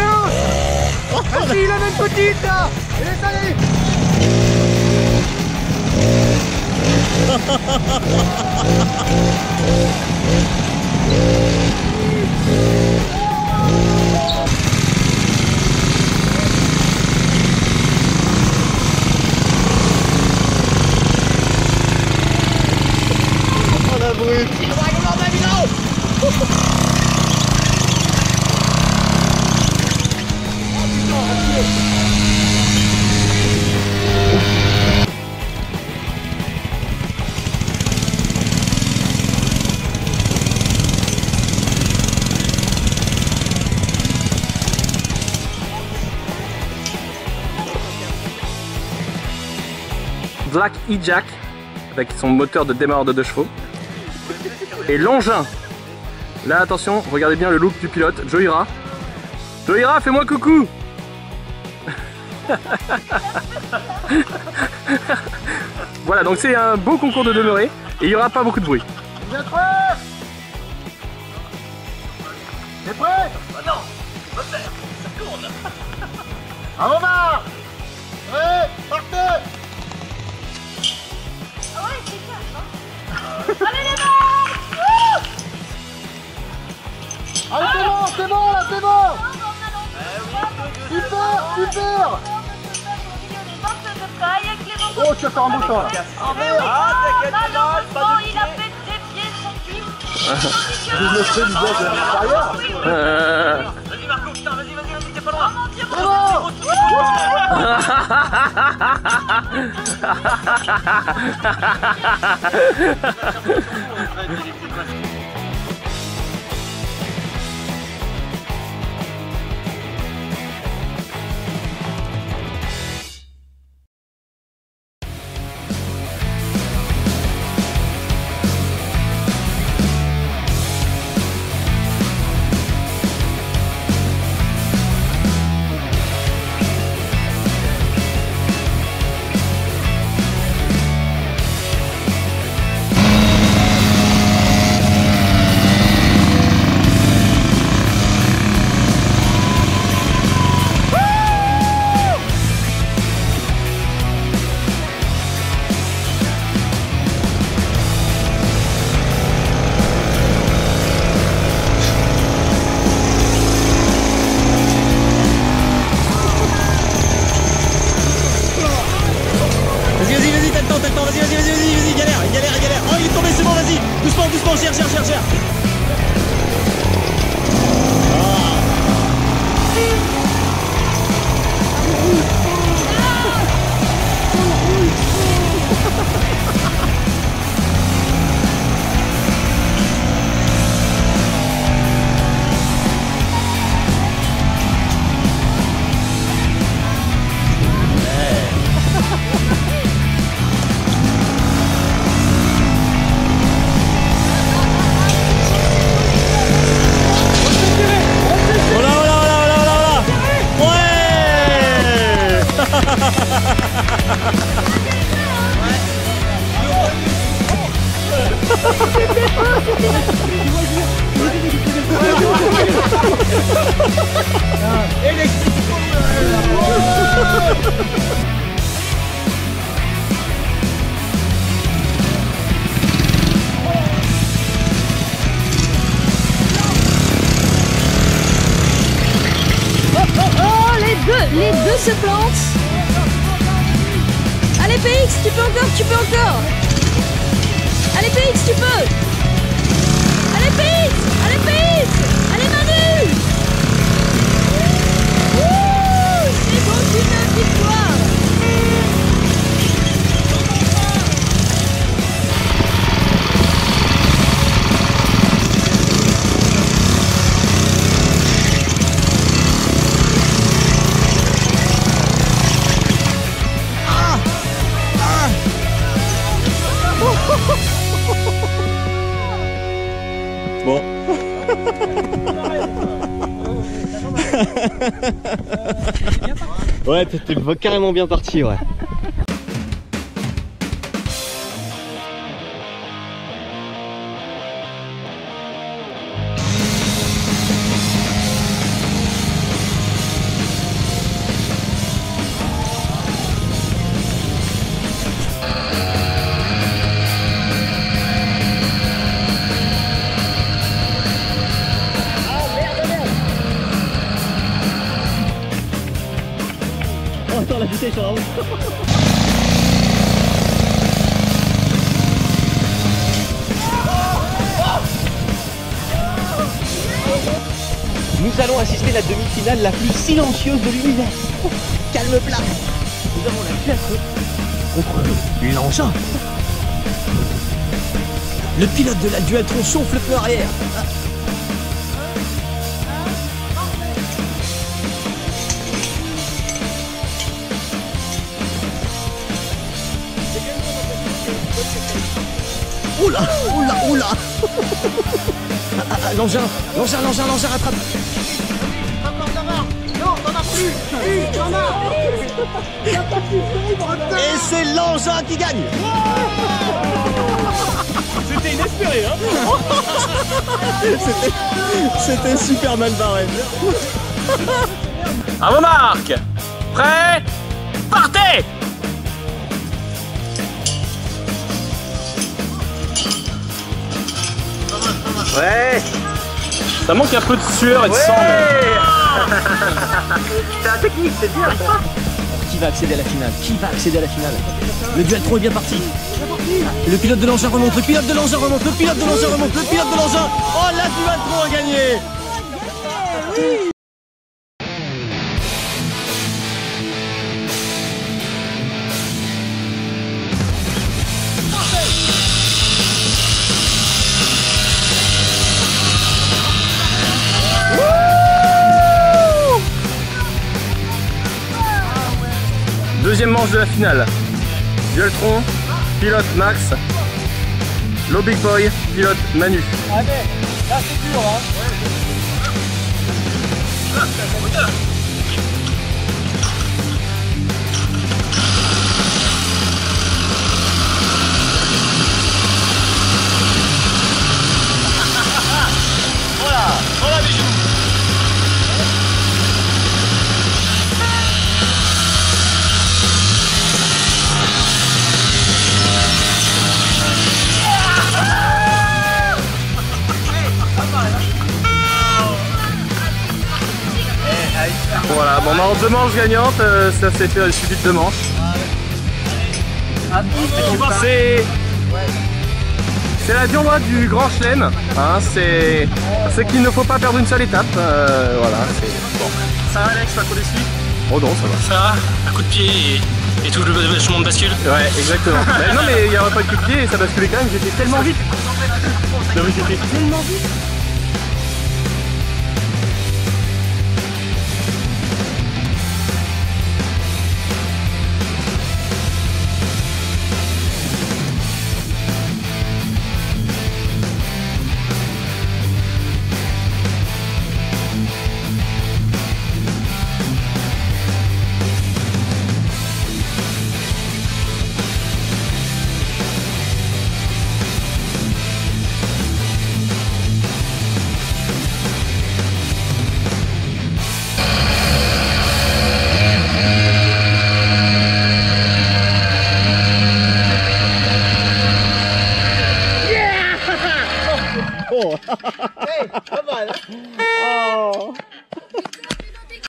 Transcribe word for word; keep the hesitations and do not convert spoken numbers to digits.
Vas-y, il en a une petite là. Et laisse aller. Oh la brute. Black E-Jack avec son moteur de démarreur de deux chevaux. Et l'engin. Là attention, regardez bien le look du pilote, Joira. Joira, fais-moi coucou. Voilà, donc c'est un beau concours de demeuré et il n'y aura pas beaucoup de bruit. Vous êtes prêts? T'es prêt? Oh non, va faire, ça tourne. À Omar. Ouais, partez. Ah ouais, c'est ça, hein. Allez les mecs. Allez, c'est bon, c'est bon là, c'est bon. Super, super. Oh, tu vas faire un beau temps là. Ah merde, ah t'inquiète pas, pas de Il a fait des pieds son cul. Je me fais du bien de l'intérieur. Euh... Vas-y Marco, putain, vas-y, vas-y, vas-y, t'es pas loin. C'est bon. Vas-y, vas-y, vas-y, t'as le temps, t'as le temps, vas-y, vas-y, vas-y, vas-y, vas-y, galère, galère, galère. Oh, il est tombé, c'est bon, vas-y. Doucement, doucement, cherche, cherche, cherche, cherche. Oh, les deux, les deux se plantent. Allez P X, tu peux encore, tu peux encore. Allez P X, tu peux. Allez P X, allez P X, allez Manu. Ouh, c'est bon, une victoire. Bon. Ouais, t'étais carrément bien parti, ouais. Attends, la bouteille sur la route. Nous allons assister à la demi-finale la plus silencieuse de l'univers. Calme plat. Nous avons la pièce contre l'engin. Le pilote de la Dualtron chauffe le pneu arrière. Oula, oula, oula. Ah, ah, l'engin, l'engin, l'engin, l'engin rattrape. Et c'est l'engin qui gagne. C'était inespéré, hein. C'était, c'était super mal barré. À vos marques. Prêts. Partez. Ouais. Ça manque un peu de sueur et de sang. C'est la technique, c'est bien. Qui va accéder à la finale? Qui va accéder à la finale? Le Dualtron est bien parti. Le pilote de l'engin remonte, le pilote de l'engin remonte, le pilote de l'engin remonte, le pilote de l'engin. Oh, la Dualtron a gagné. Deuxième manche de la finale. Dualtron, pilote Max. Low Big Boy, pilote Manu. Ah mais, là c'est dur hein. Voilà, voilà bijou. Voilà, bon, on a deux manches gagnantes, euh, ça s'est fait, il suffit de deux manches. C'est c'est la durée du Grand Chelem, hein, c'est c'est qu'il ne faut pas perdre une seule étape, euh, voilà. Bon. Ça va Alex, pas trop déçu? Oh non, ça va. Ça va, un coup de pied et, et tout le vachement de bascule. Ouais, exactement. Mais non mais il n'y aurait pas de coup de pied et ça basculait quand même, j'étais tellement vite. Non mais j'étais tellement vite. Hey, pas mal hein. Oh.